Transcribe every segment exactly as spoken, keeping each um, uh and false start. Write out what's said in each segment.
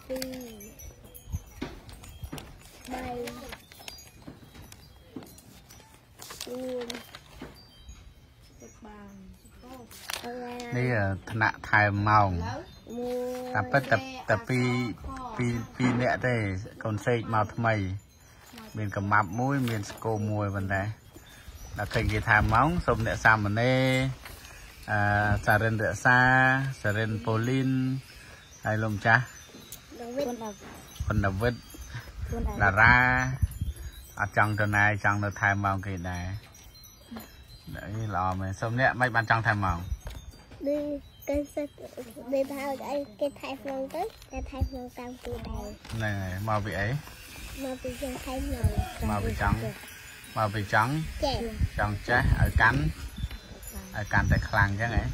ពីបីនេះឋានៈថែមម៉ោងតែពិតតែតែពីពីពីអ្នកទេកូនសេកមកថ្មីមានកំមាប់មួយមានស្គមមួយប៉ុន្តែដល់ឃើញគេថែមម៉ោងសូមអ្នកសាមណេរអឺសារ៉ិនរក្សាសារ៉ិនប៉ូលីនហើយលោកម្ចាស់គុណវិទ្យតារាអត់ចង់ទៅណាចង់នៅថែមម៉ោងគេដែរនេះល្អមែនសូមអ្នកមិនបានចង់ថែមម៉ោងនេះគេសិតគេថាអីគេថែក្នុងទៅតែថែក្នុងតាមពីដែរហ្នឹងហើយមកពីអីមកពីចង់ថែក្នុងមកពីចង់មកពីចង់ចង់ចេះឲ្យកាន់ឲ្យកាន់តែខ្លាំងអញ្ចឹងហ៎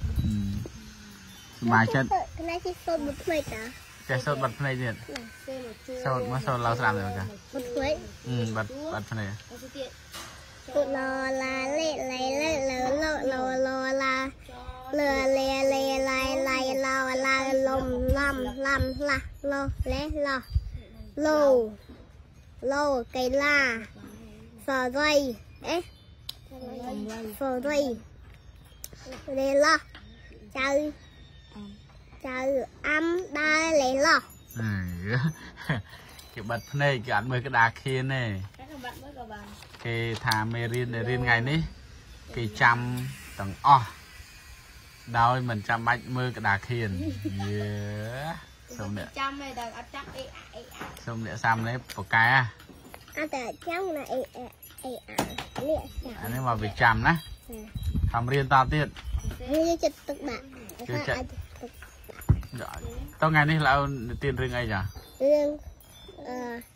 សមាជិកខ្លាចគេសូត្របុតភ្នែកតាចេះសូត្របាត់ភ្នែកទៀតសូត្រមកសូត្រឡៅស្ដាប់ទៅចាបុតភ្នែកអឺបាត់បាត់ភ្នែកពុឡឡាលេឡៃឡៃឡឡឡឡឡាលឺលេលេឡៃឡៃឡឡាលំឡំឡំឡាឡលេឡឡឡកៃឡាសរៃអេសរៃលេឡចៅចៅអំដើរលេឡគេបាត់ភ្នែកគេអត់មើលក្តារខៀនទេគេថាមេរៀនរៀនថ្ងៃនេះគេចាំទាំងអស់ដោយមិនចាំបាច់មើលក្តារខៀនយេសូមអ្នកចាំទេដល់អត់ចាំអេអេសូមអ្នកសាមនេះបកែអត់តែចាំណាអេអេអេនេះចាំអានេះមកវាចាំណាខំរៀនតទៀតនេះចិត្តទឹកដាក់គឺចិត្តតថ្ងៃនេះឡើយនិទានរឿងអីចារឿងអឺ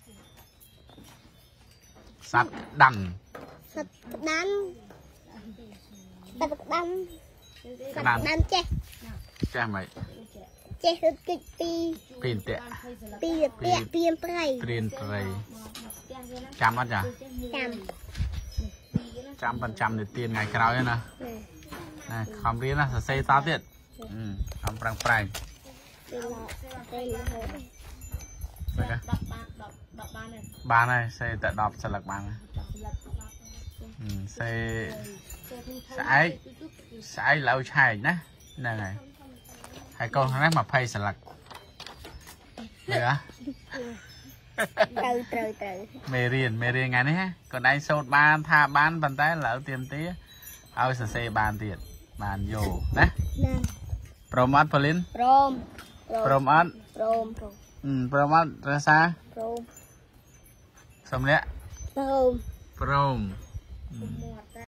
សត្វដាំសត្វដាំសត្វដាំសត្វដាំចេះចេះមិនចេះរត់គេចពីពីនតាពីពាក់ពីព្រៃព្រៀនព្រៃចាំអត់ចាចាំចាំប៉ុន្ចាំនិទានថ្ងៃក្រោយណាណាខំរៀនណាសរសេរតទៀតខំប្រឹងប្រែងបានហើយសេតែដប់ស្លឹកបានសេស្អែកស្អែកឡៅឆែកណាហ្នឹងហើយហើយកូនហ្នឹងមកភ័យស្លឹកមើលត្រូវត្រូវត្រូវមេរៀនមេរៀនថ្ងៃនេះកូនឯងសូត្របានថាបានប៉ុន្តែឡៅទៀមទាឲ្យសរសេរបានទៀតបានយកណាព្រមអត់ប៉ូលីនព្រមព្រមអត់ព្រមព្រមអត់រសាព្រមសំលាក់ព្រមព្រម